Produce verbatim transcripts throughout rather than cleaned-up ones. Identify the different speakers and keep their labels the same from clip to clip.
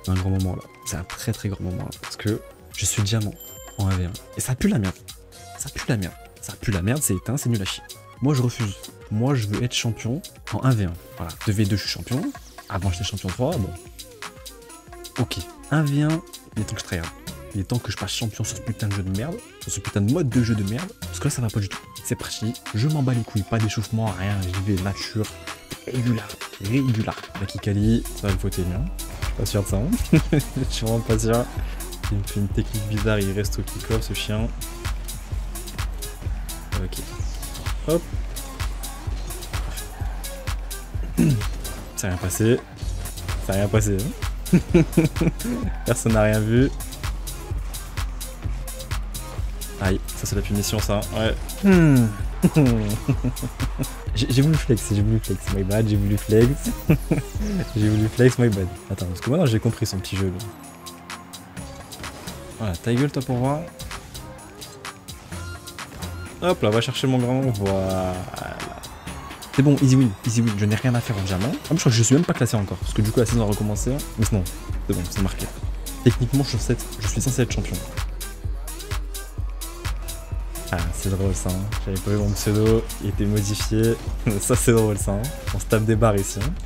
Speaker 1: un grand moment là. C'est un très très grand moment là. Parce que je suis diamant en un v un. Et ça pue la merde. Ça pue la merde. Ça pue la merde, c'est éteint, c'est nul à chier. Moi je refuse. Moi je veux être champion en un v un. Voilà. deux v deux je suis champion. Avant j'étais champion trois. Bon. Ok. un v un, il est temps que je tryhard. Il est temps que je passe champion sur ce putain de jeu de merde. Sur ce putain de mode de jeu de merde. Parce que là ça va pas du tout. C'est parti. Je m'en bats les couilles. Pas d'échauffement, rien. J'y vais nature. Régular. Régular. La Kikali, ça va me foutre bien. Je suis pas sûr de ça. Hein. Je suis vraiment pas sûr. Il me fait une technique bizarre. Il reste au kick-off ce chien. Ok. Hop. Ça n'a rien passé. Ça n'a rien passé. Hein. Personne n'a rien vu. Aïe, ça c'est la punition ça. Ouais. Hmm. J'ai voulu flex, j'ai voulu flex, my bad, j'ai voulu flex. J'ai voulu flex, my bad. Attends, parce que maintenant j'ai compris son petit jeu. Là. Voilà, ta gueule toi pour voir. Hop là, va chercher mon grand. Voilà. C'est bon, easy win, easy win. Je n'ai rien à faire en diamant. Ah, mais je crois que je suis même pas classé encore. Parce que du coup la saison a recommencé. Mais sinon, c'est bon, c'est marqué. Techniquement, je suis, censé être, je suis censé être champion. Ah, c'est drôle ça. Hein. J'avais pas vu mon pseudo, il était modifié. Ça, c'est drôle ça. Hein. On se tape des barres ici. Hein.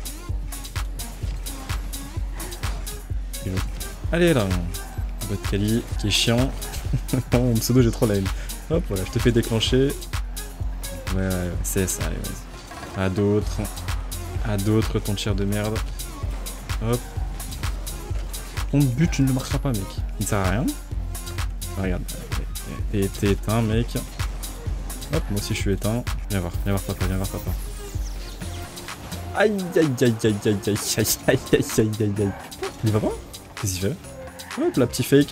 Speaker 1: Allez là, votre Kali qui est chiant. Mon pseudo, j'ai trop la haine. Hop, voilà, je te fais déclencher. Ouais, ouais, ouais, c'est ça, allez, vas-y. À d'autres. À d'autres, ton tir de merde. Hop. Ton but, ne marchera pas, mec. Il ne sert à rien. Ah, regarde. T'es éteint, mec. Hop, moi aussi je suis éteint. Viens voir, viens voir papa, viens voir papa. Aïe, aïe, aïe, aïe, aïe, aïe, aïe, aïe, aïe, aïe, aïe, aïe. Il va pas? Qu'est-ce qu'il fait? Hop, la petite fake.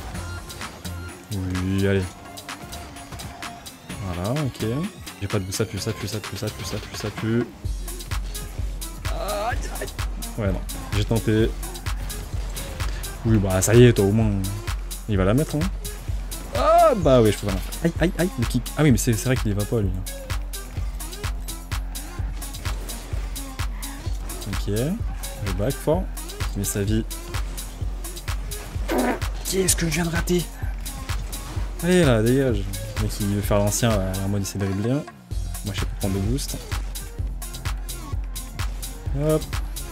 Speaker 1: Oui, allez. Voilà, ok. J'ai pas de bout, ça pue, ça pue, ça pue, ça pue, ça pue, ça pue. Aïe, aïe. Ouais, non, j'ai tenté. Oui, bah ça y est, toi au moins. Il va la mettre, hein. Ah bah oui, je peux pas la faire. Aïe, aïe, aïe, le kick. Ah oui, mais c'est vrai qu'il y va pas, lui. Ok, le back fort. Il met sa vie. Qu'est-ce que je viens de rater? Allez là, dégage. Le mec, il veut faire l'ancien, en mode essayer de dribbler. Moi, je sais pas prendre de boost. Hop.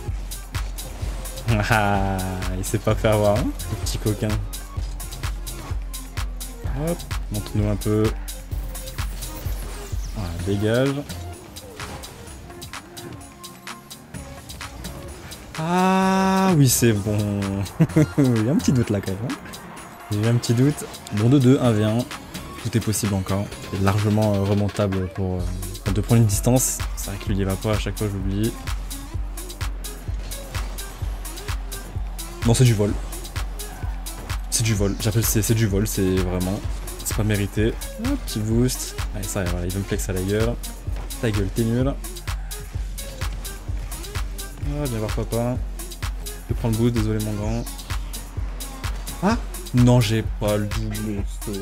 Speaker 1: Ah, il s'est pas fait avoir, hein, le petit coquin. Hop, montre-nous un peu. Voilà, dégage. Ah oui, c'est bon. Il y a un petit doute là quand même. Hein. J'ai eu un petit doute. Bon, deux deux, un v un. Tout est possible encore. C'est largement euh, remontable pour euh, de prendre une distance. C'est vrai qu'il n'y va pas à chaque fois, j'oublie. Non, c'est du vol. C'est du vol. J'appelle c'est du vol, c'est vraiment. C'est pas mérité. Un petit boost. Allez, ça, voilà, il veut me flex à la gueule. Ta gueule, t'es nul. Ah, viens voir papa. Je prends le boost, désolé mon grand. Ah non, j'ai pas le double.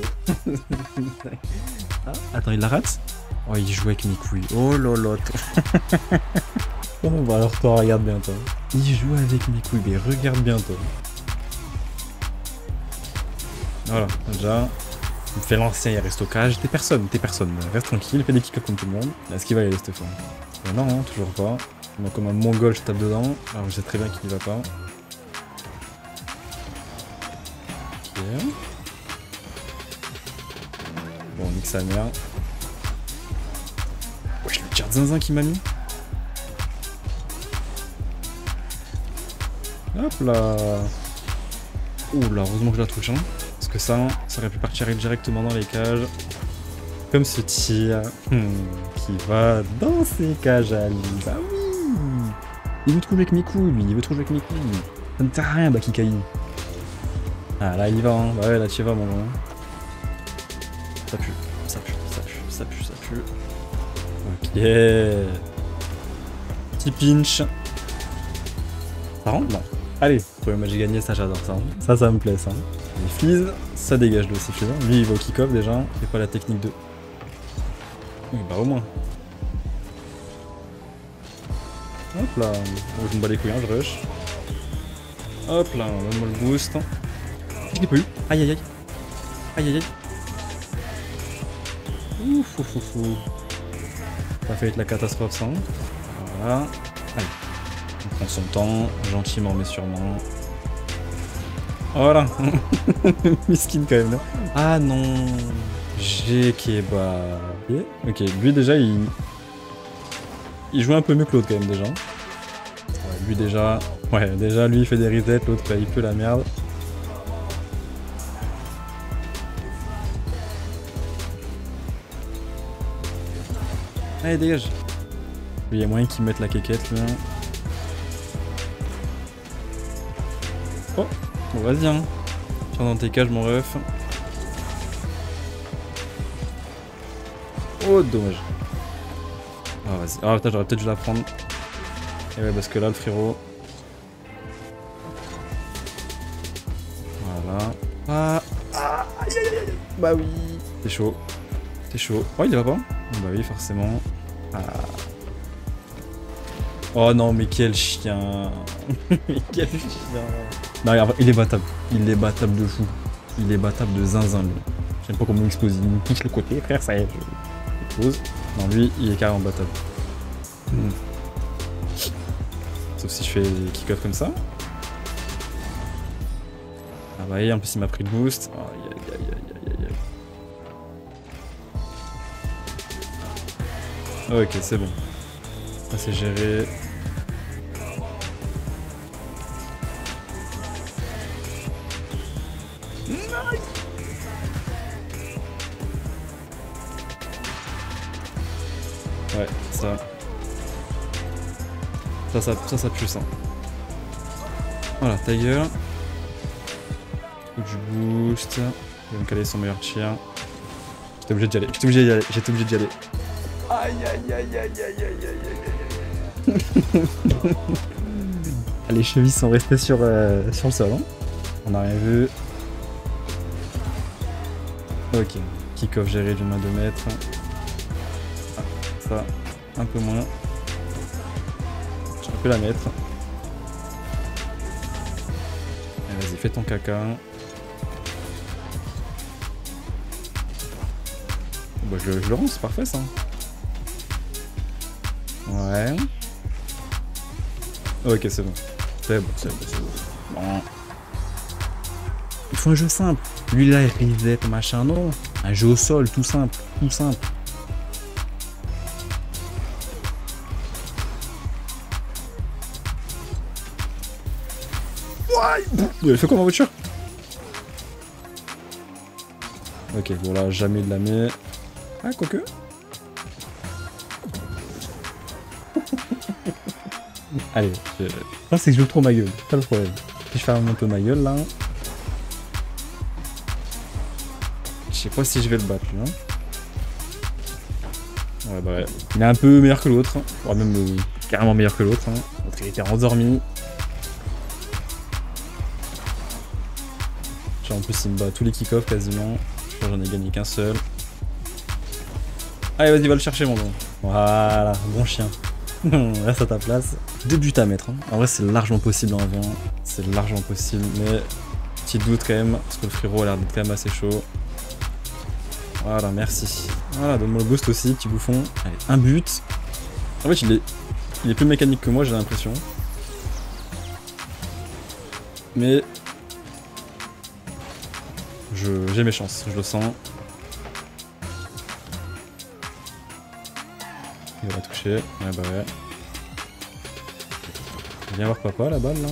Speaker 1: Ah, attends, il la rate? Oh, il joue avec mes couilles. Oh lolo. Oh, bah alors toi, regarde bien toi. Il joue avec mes couilles, mais regarde bien toi. Voilà, déjà. Il fait l'ancien, il reste au cage. T'es personne, t'es personne. Reste tranquille, fais des kick comme tout le monde. Est-ce qu'il va y aller cette fois? euh, Non, non, toujours pas. Moi, comme un mongol, je tape dedans. Alors je sais très bien qu'il n'y va pas. Ok. Bon, nique sa mère. Wesh, le tir de zinzin qui m'a mis. Hop là. Ouh là, heureusement que je la touche. Hein. Parce que ça, ça aurait pu partir directement dans les cages. Comme ce tir hmm, qui va dans ces cages à lui. Bah oui. Il veut trop jouer avec mes couilles, lui. Il veut trop jouer avec mes couilles. Ça ne sert à rien, Bakikai. Ah là, il y va. Hein. Bah ouais, là, tu y vas, mon gars. Ça pue. Ça pue, ça pue, ça pue, ça pue. Ok. Petit pinch. Ça rentre? Non. Allez, premier match gagné, ça j'adore ça. Ça, ça me plaît ça. Les fleas, ça dégage le suffisant. Lui, il va au kick-off déjà. C'est pas la technique de. Oui, bah au moins. Hop là. Je me bats les couilles, hein, je rush. Hop là, donne-moi le boost. Je l'ai pas eu. Aïe aïe aïe. Aïe aïe aïe. Ouf ouf ouf ouf. Ça va être la catastrophe ça. Voilà. Allez. On prend son temps, gentiment mais sûrement. Voilà. Miskin quand même là. Ah non. J'ai kebab. Ok, lui déjà il... Il joue un peu mieux que l'autre quand même déjà. Ouais, lui déjà... Ouais, déjà lui il fait des resets, l'autre il peut la merde. Allez dégage. Lui il y a moyen qu'il mette la quéquette là. Oh, bon vas-y hein. Tiens dans tes cages mon ref. Oh dommage. Ah vas-y. Ah putain j'aurais peut-être dû la prendre. Et ouais parce que là le frérot. Voilà. Ah, ah aïe aïe aïe. Bah oui. C'est chaud. C'est chaud. Oh il va pas. Bah oui forcément. Ah. Oh non mais quel chien. Mais quel chien. Non regarde, il est battable. Il est battable de fou. Il est battable de zinzin lui. Je sais pas comment il explose. Il me pique le côté frère ça y est. Je pose. Non lui il est carrément battable. Mmh. Sauf si je fais des kick-off comme ça. Ah bah et en plus il m'a pris le boost. Oh, aïe aïe aïe aïe aïe aïe. Ok c'est bon. Ça c'est géré. Nice. Ouais ça. Ça ça ça, ça pue ça. Voilà ta gueule. Du boost. Il va me caler son meilleur tir. J'étais obligé d'y aller. J'étais obligé d'y aller. J'étais obligé d'y aller. Aïe aïe aïe aïe aïe aïe aïe aïe. Les chevilles sont restées sur, euh, sur le sol. Hein. On n'a rien vu. Ok. Kick-off géré d'une main de maître. Ah, ça, un peu moins. Je peux la mettre. Vas-y, fais ton caca. Bah, je, je le rends, c'est parfait ça. Ouais. Ok, c'est bon. C'est bon, c'est bon, c'est bon. Bon. Il faut un jeu simple. Lui là, il reset machin, non. Un jeu au sol, tout simple, tout simple. Il fait quoi ma voiture? Ok, bon là, jamais il la met. Ah, quoique. Allez, je... Non, c'est que je joue trop ma gueule, pas le problème. Si je ferme un peu ma gueule là. Je sais pas si je vais le battre lui. Hein. Ouais, bah ouais. Il est un peu meilleur que l'autre. Ouais, même euh, carrément meilleur que l'autre. Hein. L'autre il était endormi. Genre, en plus, il me bat tous les kick-offs quasiment. Je crois que j'en ai gagné qu'un seul. Allez, vas-y, va le chercher, mon bon. Voilà, bon chien. Reste à ta place. Deux buts à mettre. Hein. En vrai, c'est largement possible en vingt. C'est largement possible, mais petit doute quand même, parce que le frérot a l'air d'être quand même assez chaud. Voilà, merci. Voilà, donne-moi le boost aussi, petit bouffon. Allez, un but. En fait, il est, il est plus mécanique que moi, j'ai l'impression. Mais j'ai mes chances, je le sens. Il va la toucher. Ouais, bah ouais. Viens voir papa, la balle, là.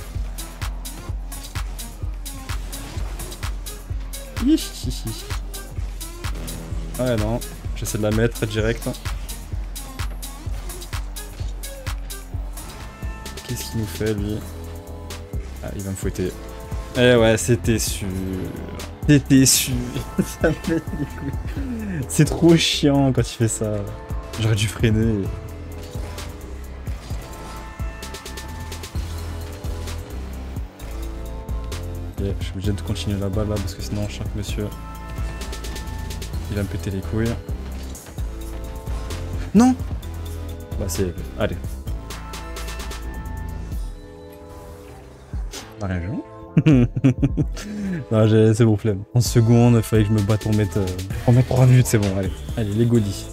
Speaker 1: Hihihi. Ouais, non. J'essaie de la mettre direct. Qu'est-ce qu'il nous fait, lui? Ah, il va me fouetter. Eh ouais, c'était sûr. C'était sûr. Ça me fait les couilles. C'est trop chiant quand il fait ça. J'aurais dû freiner. Ok, je suis obligé de continuer la balle là parce que sinon, chaque monsieur, il va me péter les couilles. Non! Bah c'est... Allez. T'as rien vu, hein? Non, c'est bon, flemme. En seconde, il fallait que je me batte pour mettre, euh, pour mettre trois minutes, c'est bon, allez. Allez, les Goli.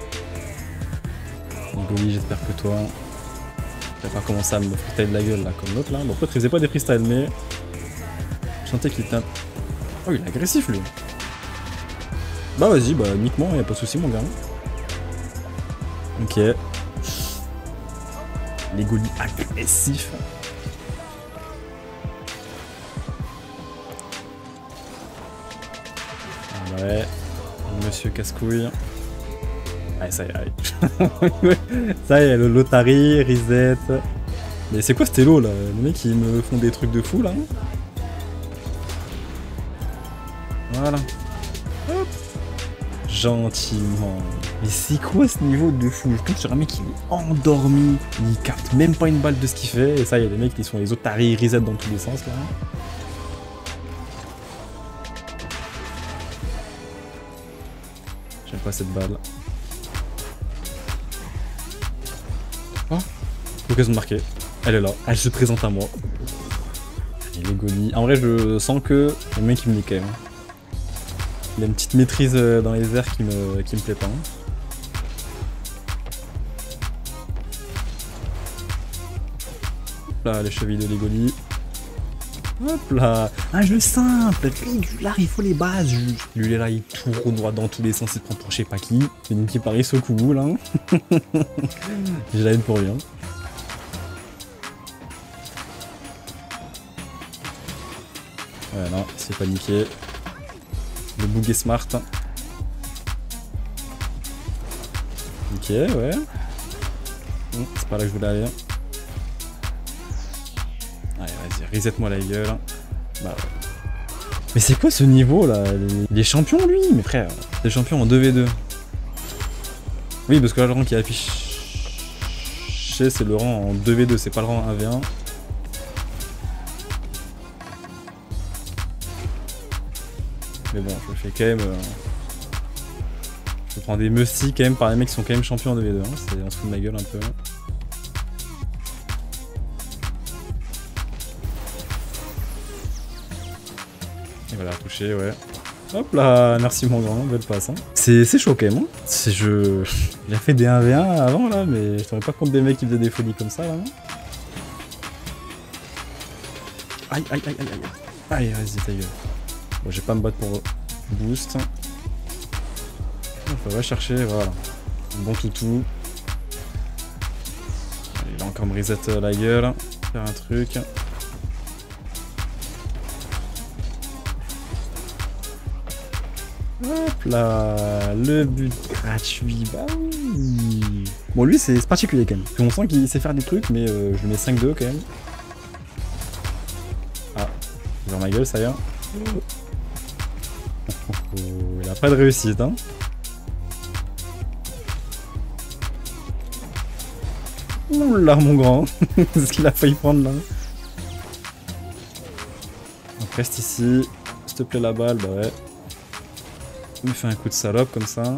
Speaker 1: Les Goli, j'espère que toi, tu vas pas commencer à me freestyle de la gueule, là, comme l'autre, là. Bon, peut-être il faisait pas des freestyles, mais je sentais qu'il était un... Oh, il est agressif, lui. Bah, vas-y, bah, nique-moi, y'a pas de soucis, mon gars. Ok. Les Goli agressifs. Ouais, monsieur casse-couille. Allez, ça y est, allez. Ça y est, le Lotari, reset. Mais c'est quoi ce télo là? Les mecs ils me font des trucs de fou là. Voilà. Hop. Gentiment. Mais c'est quoi ce niveau de fou? Je tombe sur un mec qui est endormi. Il capte même pas une balle de ce qu'il fait. Et ça y est, les mecs qui sont les Lotari, reset dans tous les sens là. J'aime pas cette balle. Oh, l'occasion de marquer. Elle est là. Elle se présente à moi. Et les Goli. En vrai, je sens que le mec il me nique quand même. Il a une petite maîtrise dans les airs qui me, qui me plaît pas. Hop là, les chevilles de les Goli. Hop là. Un jeu simple, régulier, il faut les bases juste. Lui il est là, il tourne dans tous les sens, il prend pour je sais pas qui. C'est une qui Paris au coup là. J'ai la haine pour rien. Ouais non, c'est paniqué. Le bug est smart. Ok, ouais. Bon, c'est pas là que je voulais aller. Allez, vas-y, reset-moi la gueule. Bah ouais. Mais c'est quoi ce niveau là? Il est champion lui? Mais frère, il est champion en deux v deux. Oui, parce que là, le rang qui affiche, c'est le rang en deux v deux, c'est pas le rang en un v un. Mais bon, je fais quand même... Euh... Je prends des musty quand même par les mecs qui sont quand même champions en deux v deux. Hein. C'est on se fout de ma gueule un peu. Et voilà, touché, ouais. Hop là, merci mon grand, belle passe. Hein. C'est chaud quand même. Hein. Je... J'ai fait des un v un avant là, mais je tombais pas compte des mecs qui faisaient des folies comme ça là. Hein. Aïe, aïe, aïe, aïe, aïe. Allez, vas-y, ta gueule. Bon, je vais pas me battre pour boost. On va chercher, voilà. Bon toutou. Allez, il a encore me reset la gueule. Faire un truc. Hop là, le but gratuit, bah oui. Bon, lui, c'est particulier quand même. On sent qu'il sait faire des trucs, mais euh, je lui mets cinq deux quand même. Ah, vers ma gueule, ça y est. Oh, il a pas de réussite, hein. Oula, mon grand. C'est ce qu'il a failli prendre là. On reste ici. S'il te plaît, la balle, bah ouais. Il me fait un coup de salope comme ça.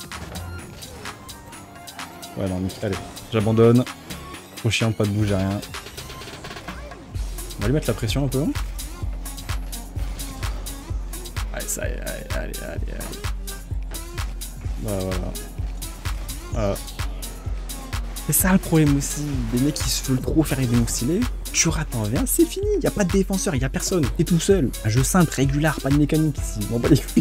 Speaker 1: Ouais, non, allez, j'abandonne. Trop chiant, pas de bouger, rien. On va lui mettre la pression un peu. Allez, ça y est, allez, allez, allez, allez. Bah voilà. Voilà. C'est ça le problème aussi. Des mecs qui se veulent trop faire des muxilés. Tu rates en V un, c'est fini. Y a pas de défenseur, y a personne. T'es tout seul. Un jeu simple, régulier, pas de mécanique ici. Bon, bah les couilles.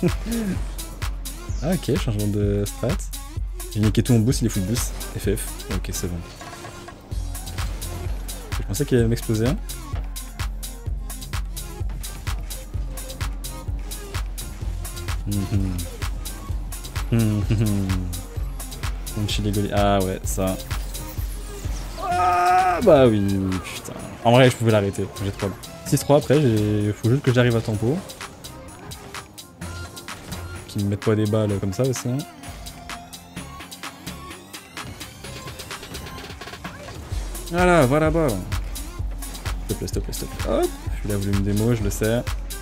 Speaker 1: Ah, ok, changement de strat. J'ai niqué tout mon boost, il est full boost. F F. Ok, c'est bon. Je pensais qu'il allait m'exploser. Hein. Ah ouais, ça. Ah bah oui, putain. En vrai, je pouvais l'arrêter. J'ai trop. six trois après, il faut juste que j'arrive à tempo. Qu'ils me mettent pas des balles comme ça aussi. Hein. Voilà, voilà, voilà. S'il te plaît, s'il te plaît, s'il te plaît. Hop, je l'ai voulu me démo, je le sais.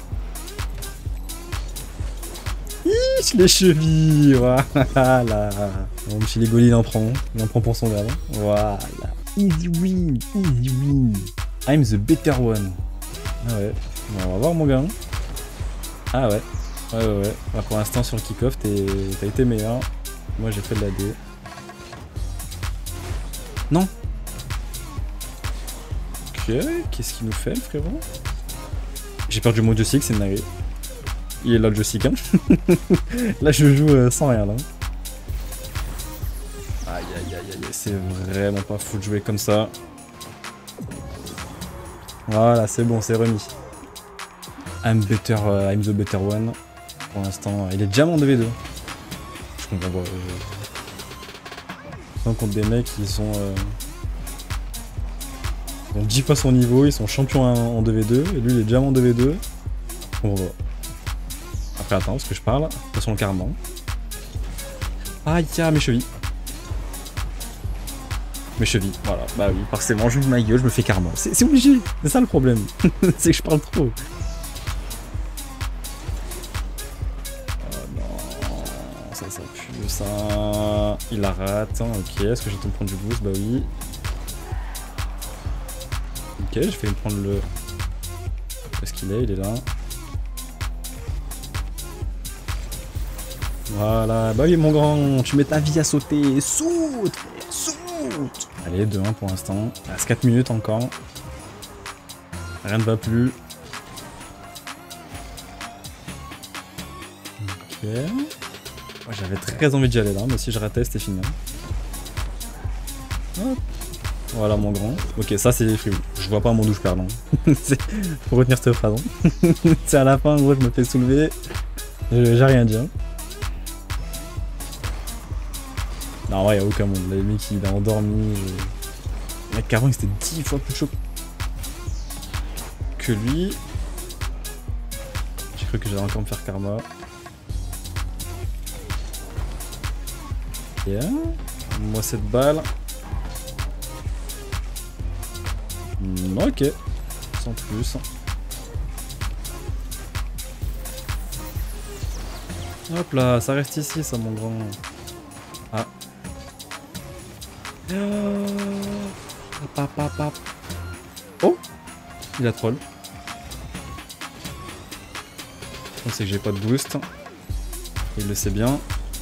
Speaker 1: Iiii, les chevilles, voilà. Bon, monsieur les Goli, il en prend. Il en prend pour son grave. Voilà. Easy win, easy win. I'm the better one. Ah ouais. Bon, on va voir mon gars. Ah ouais. Ouais ouais ouais. Bah, pour l'instant sur le kick-off, t'as été meilleur. Moi j'ai fait de la D. Non. Ok, qu'est-ce qu'il nous fait le frérot? J'ai perdu mon joystick, c'est une dinguerie. Il est là le joystick hein. Là je joue euh, sans rien là. Aïe aïe aïe aïe, c'est vraiment pas fou de jouer comme ça. Voilà, c'est bon, c'est remis. I'm better, uh, I'm the better one. Pour l'instant, il est déjà en deux v deux. Je comprends pas. Je... contre des mecs qui sont... Euh... Ils ont dix fois son niveau, ils sont champions en deux v deux, et lui il est déjà en deux v deux. Je comprends pas. Après attends, parce que je parle, de toute façon le karma. Aïe, ah, mes chevilles. Mes chevilles, voilà. Bah oui, forcément, je joue ma gueule, je me fais karma. C'est obligé, c'est ça le problème. C'est que je parle trop. Ça, ça pue, ça. Il la rate. Ok, est-ce que je vais te prendre du boost? Bah oui. Ok, je vais me prendre le... Où est-ce qu'il est? Il est là. Voilà. Bah oui, mon grand, tu mets ta vie à sauter. Saute, frère, saute. Allez, deux un pour l'instant. Il reste quatre minutes encore. Rien ne va plus. Ok. J'avais très envie d'y aller là, mais si je ratais, c'était fini. Hop. Voilà mon grand. Ok, ça c'est free. Je vois pas mon douche perdant. Faut retenir cette phrase. C'est à la fin, en gros, je me fais soulever. J'ai rien dit. Hein. Non, en vrai, y'a aucun monde. Le mec, il a endormi. Je... Le mec, avant, il était dix fois plus chaud que lui. J'ai cru que j'allais encore me faire karma. Yeah. Moi cette balle. Mm, ok. Sans plus. Hop là, ça reste ici ça mon grand. Ah. Oh. Il a troll. On sait que j'ai pas de boost. Il le sait bien.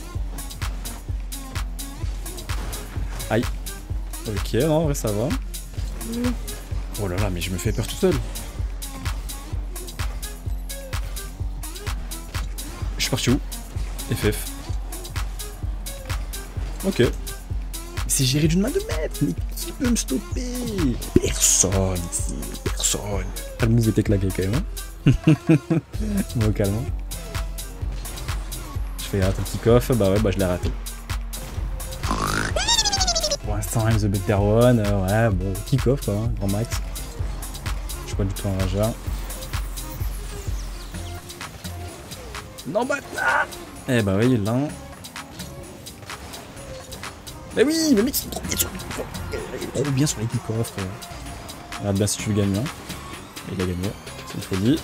Speaker 1: Aïe. Ok, non, en vrai ça va. Oh là là, mais je me fais peur tout seul. Je suis parti où? F F. Ok. C'est géré d'une main de maître. Mais qui peut me stopper? Personne ici. Personne. Le move était claqué quand même. Hein. Bon, calme. Je fais un petit coffre. Bah ouais, bah je l'ai raté. Pour l'instant, I'm the better one. Euh, ouais, bon, kick-off quoi, hein, grand max. Je suis pas du tout un rageur. Non, bah. Ah eh bah oui, là. Mais oui, le mec, il est trop bien sur les trop bien sur les kick-off. Regarde bien si tu le gagnes. Hein. Il a gagné. C'est une folie.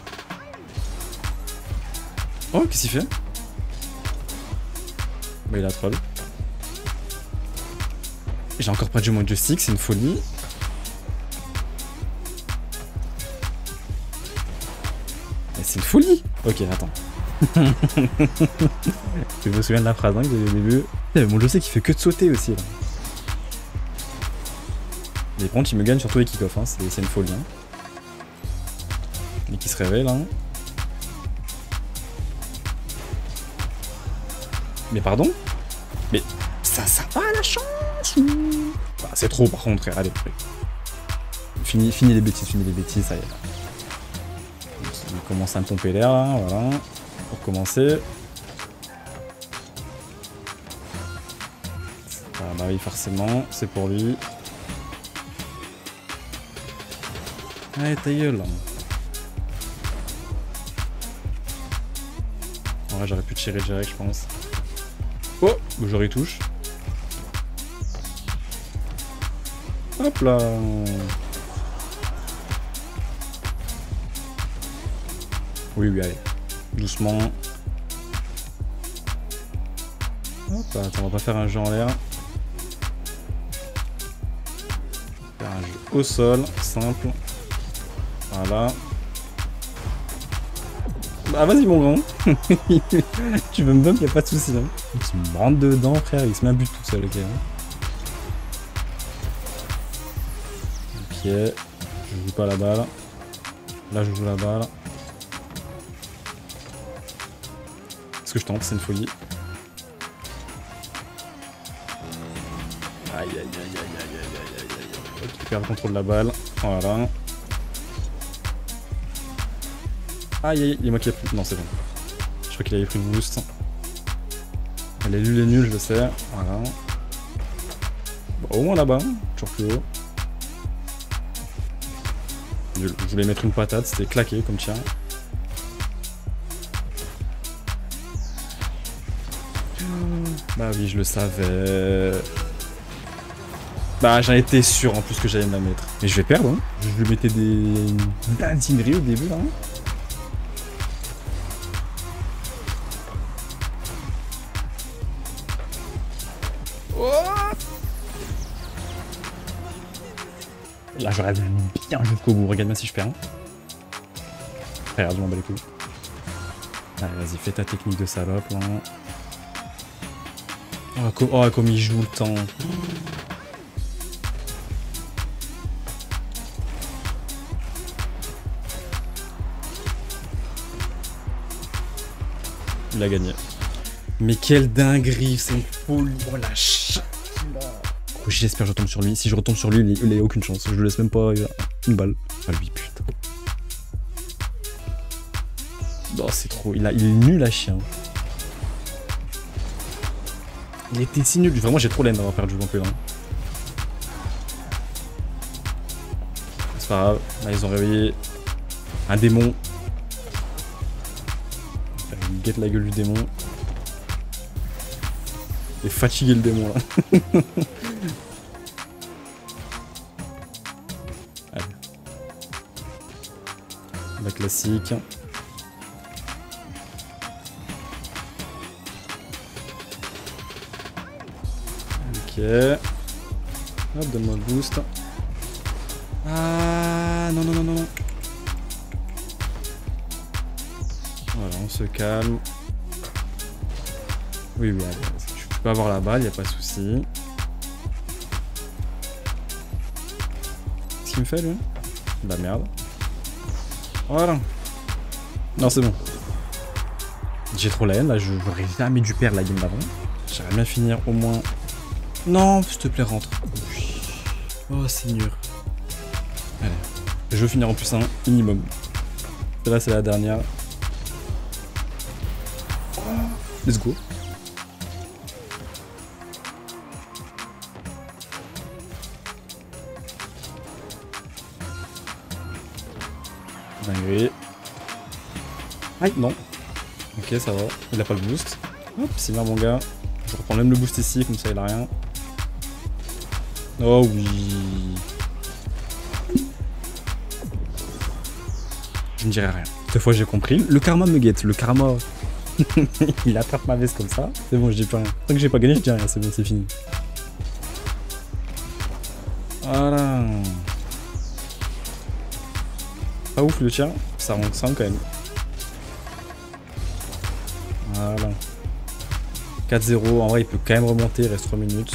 Speaker 1: Oh, qu'est-ce qu'il fait? Bah, il a troll. J'ai encore pas de mon joystick, c'est une folie. C'est une folie. Ok, attends. Je me souviens de la phrase hein, que j'ai au début. Mon joystick il fait que de sauter aussi là. Les pontes il me gagne sur tous les kick-off, hein. C'est une folie. Hein. Mais qui se réveille là. Mais pardon? Mais ça, ça va la chance ou... Bah, c'est trop par contre, allez. Fini, fini les bêtises, fini les bêtises, ça y est. Il commence à me pomper l'air là, voilà. Pour commencer. Ah bah oui, forcément, c'est pour lui. Allez, ta gueule. En vrai, j'aurais pu tirer direct, je pense. Oh, j'aurais touche. Hop là. Oui, oui, allez. Doucement. Hop, attends, on va pas faire un jeu en l'air. Faire un jeu au sol, simple. Voilà. Bah vas-y mon grand. Tu veux me bump, y'a pas de soucis. Hein. Il se rentre dedans frère, il se met un but tout seul, ok. Hein. Ok. Je joue pas la balle. Là je joue la balle. Ce que je tente, c'est une folie. Aïe aïe aïe aïe aïe aïe aïe aïe aïe. Ok, il perd le contrôle de la balle. Voilà. Aïe aïe, il est moi qui a pris. Non, c'est bon. Je crois qu'il avait pris une boost. Elle est nulle et nulle, je le sais. Voilà. Bon, au moins là-bas, toujours plus haut. Je voulais mettre une patate, c'était claqué comme tien. Bah oui, je le savais. Bah j'en étais sûr en plus que j'allais me la mettre. Mais je vais perdre, hein. Je lui mettais des dingueries au début là. Hein. Oh là j'aurais bien jusqu'au bout. Regarde-moi si je perds. Hein. Regarde, je m'en bats les couilles. Allez, vas-y, fais ta technique de salope là. Oh, com oh, comme il joue le temps. Il a gagné. Mais quelle dinguerie, c'est une folie. Oh la chatte. Oh, j'espère que je retombe sur lui. Si je retombe sur lui, il n'a aucune chance. Je le laisse même pas une balle. Ah lui, putain. Non, c'est trop. Il, a... il est nul à chien. Il était si nul. Vraiment, j'ai trop l'aime d'avoir perdu le peu là. C'est pas grave. Là, ils ont réveillé un démon. Il guette la gueule du démon. Il est fatigué le démon là. Allez. La classique. Ok. Hop, donne-moi le boost. Ah non non non non non. Voilà, on se calme. Oui, oui, allez, je peux avoir la balle, y a pas de souci. Qu'est-ce qu'il me fait lui? Bah merde. Voilà. Non, c'est bon. J'ai trop la haine là, je n'aurais jamais dû perdre la game d'avant. J'aimerais bien finir au moins. Non, s'il te plaît, rentre. Oh, Seigneur. Allez. Je veux finir en plus un minimum. Celle-là, c'est la dernière. Let's go. Dinguerie. Aïe, non. Ok, ça va. Il a pas le boost. Hop, c'est bien mon gars. Je reprends même le boost ici, comme ça il a rien. Oh oui. Je ne dirai rien. Cette fois j'ai compris. Le karma me guette. Le karma. Il attrape ma veste comme ça. C'est bon, je dis plus rien. Tant que j'ai pas gagné, je dis rien. C'est bon, c'est fini. Voilà. Pas ouf le tien. Ça rentre cinq quand même. Voilà. quatre zéro. En vrai, il peut quand même remonter. Il reste trois minutes.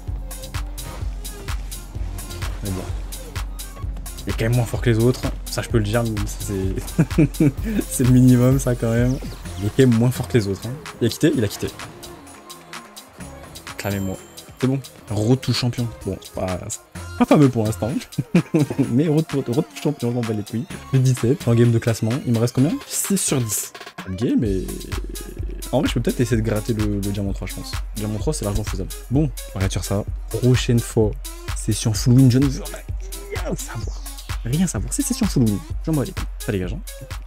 Speaker 1: Mais bon. Il est quand même moins fort que les autres. Ça, je peux le dire. C'est c'est le minimum, ça, quand même. Il est quand même moins fort que les autres. Hein. Il a quitté? Il a quitté. Clamez-moi. C'est bon. Road to champion. Bon, pas, pas fameux pour l'instant. Mais road to, road to champion, j'en bats les couilles. J'ai dix-sept en game de classement. Il me reste combien? six sur dix. Game, mais... En vrai, je peux peut-être essayer de gratter le, le diamant trois, je pense. Le diamant trois, c'est largement faisable. Bon, on va sur ça. Prochaine fois, session full win. Je ne veux rien savoir. Rien savoir. C'est session full win. J'en bats les couilles. Ça dégage, hein.